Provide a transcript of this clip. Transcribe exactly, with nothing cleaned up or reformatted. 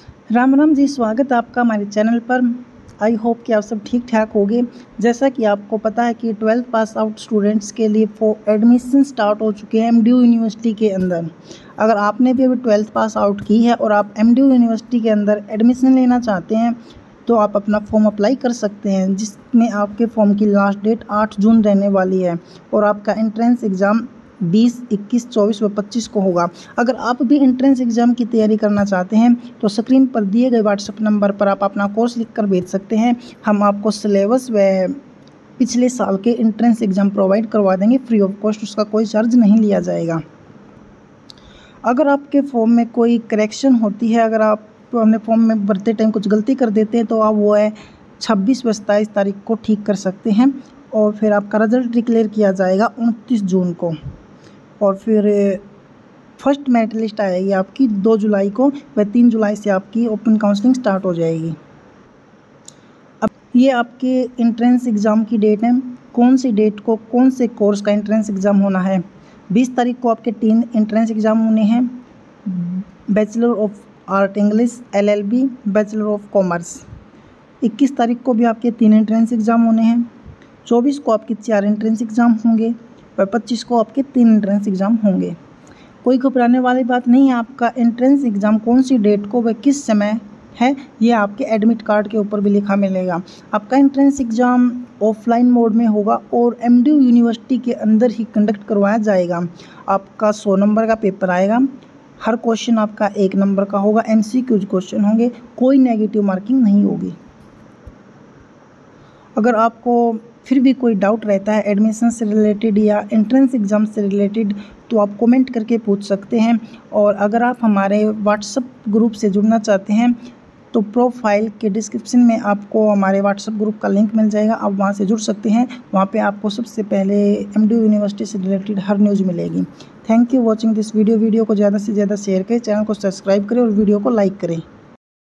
राम राम जी, स्वागत है आपका हमारे चैनल पर। आई होप कि आप सब ठीक ठाक होंगे। जैसा कि आपको पता है कि ट्वेल्थ पास आउट स्टूडेंट्स के लिए फॉर एडमिशन स्टार्ट हो चुके हैं एमडीयू यूनिवर्सिटी के अंदर। अगर आपने भी अभी ट्वेल्थ पास आउट की है और आप एमडीयू यूनिवर्सिटी के अंदर एडमिशन लेना चाहते हैं तो आप अपना फॉर्म अप्लाई कर सकते हैं, जिसमें आपके फॉर्म की लास्ट डेट आठ जून रहने वाली है और आपका एंट्रेंस एग्ज़ाम बीस, इक्कीस, चौबीस व पच्चीस को होगा। अगर आप भी एंट्रेंस एग्ज़ाम की तैयारी करना चाहते हैं तो स्क्रीन पर दिए गए व्हाट्सएप नंबर पर आप अपना कोर्स लिखकर भेज सकते हैं। हम आपको सिलेबस व पिछले साल के एंट्रेंस एग्ज़ाम प्रोवाइड करवा देंगे फ्री ऑफ कॉस्ट, उसका कोई चार्ज नहीं लिया जाएगा। अगर आपके फॉर्म में कोई करेक्शन होती है, अगर आप अपने फॉर्म में भरते टाइम कुछ गलती कर देते हैं तो आप वो है छब्बीस व सत्ताईस तारीख को ठीक कर सकते हैं और फिर आपका रिजल्ट डिक्लेयर किया जाएगा उनतीस जून को। और फिर फर्स्ट मेरिट लिस्ट आएगी आपकी दो जुलाई को व तीन जुलाई से आपकी ओपन काउंसलिंग स्टार्ट हो जाएगी। अब ये आपके एंट्रेंस एग्ज़ाम की डेट है, कौन सी डेट को कौन से कोर्स का एंट्रेंस एग्ज़ाम होना है। बीस तारीख को आपके तीन एंट्रेंस एग्ज़ाम होने हैं, bachelor of art English, LLB, bachelor of commerce. इक्कीस तारीख को भी आपके तीन एंट्रेंस एग्ज़ाम होने हैं, चौबीस को आपके चार एंट्रेंस एग्ज़ाम होंगे और पच्चीस को आपके तीन एंट्रेंस एग्ज़ाम होंगे। कोई घबराने वाली बात नहीं है। आपका एंट्रेंस एग्ज़ाम कौन सी डेट को व किस समय है ये आपके एडमिट कार्ड के ऊपर भी लिखा मिलेगा। आपका एंट्रेंस एग्ज़ाम ऑफलाइन मोड में होगा और एमडीयू यूनिवर्सिटी के अंदर ही कंडक्ट करवाया जाएगा। आपका सौ नंबर का पेपर आएगा, हर क्वेश्चन आपका एक नंबर का होगा, एमसीक्यूज क्वेश्चन होंगे, कोई नेगेटिव मार्किंग नहीं होगी। अगर आपको फिर भी कोई डाउट रहता है एडमिशन से रिलेटेड या एंट्रेंस एग्ज़ाम से रिलेटेड तो आप कमेंट करके पूछ सकते हैं। और अगर आप हमारे व्हाट्सएप ग्रुप से जुड़ना चाहते हैं तो प्रोफाइल के डिस्क्रिप्शन में आपको हमारे व्हाट्सएप ग्रुप का लिंक मिल जाएगा, आप वहां से जुड़ सकते हैं। वहां पे आपको सबसे पहले एमडीयू यूनिवर्सिटी से रिलेटेड हर न्यूज़ मिलेगी। Thank you watching this video. Video को ज़्यादा से ज़्यादा शेयर करें, चैनल को सब्सक्राइब करें और वीडियो को लाइक करें।